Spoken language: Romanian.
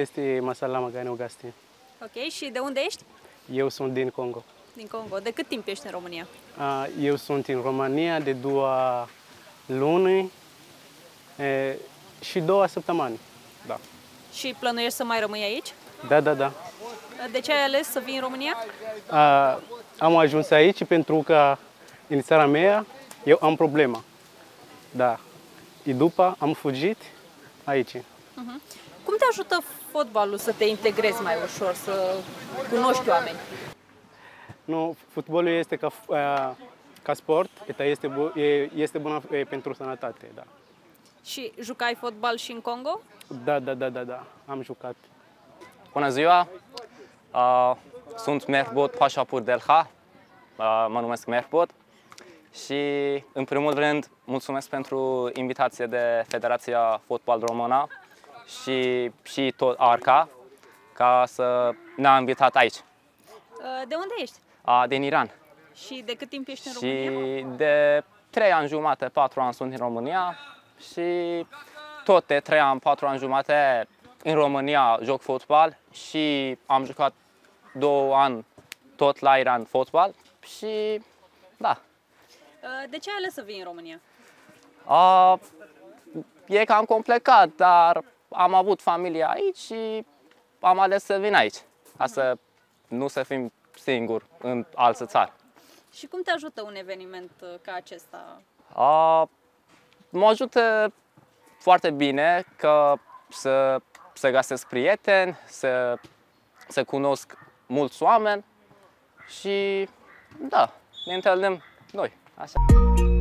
este Masalama Ganeogastie. Ok, și de unde ești? Eu sunt din Congo. Din Congo. De cât timp ești în România? Eu sunt în România de 2 luni și 2 săptămâni. Da. Și plănuiești să mai rămâi aici? Da, da, da. De ce ai ales să vii în România? Am ajuns aici pentru că în țara mea eu am problema. Da. Și după am fugit aici. Cum te ajută fotbalul să te integrezi mai ușor, să cunoști oameni? Nu, fotbalul este ca sport, este bun pentru sănătate, da. Și jucai fotbal și în Congo? Da, da, da, da, da. Am jucat. Bună ziua! Sunt Mehbod Pașapur Delha, mă numesc Mehbod și în primul rând mulțumesc pentru invitație de Federația Fotbal Română și tot Arca ca să ne-a invitat aici. De unde ești? Din Iran. Și de cât timp ești în Și România? de 3 ani jumate, 4 ani sunt în România și tot de 3 ani, 4 ani jumate în România joc fotbal și am jucat 2 ani tot la Iran fotbal și da. De ce ai ales să vii în România? E cam complicat, dar am avut familia aici și am ales să vin aici, ca să nu să fim singuri în altă țară. Și cum te ajută un eveniment ca acesta? Mă ajută foarte bine că să găsesc prieteni, să cunosc mulți oameni și da, ne întâlnim noi. Așa.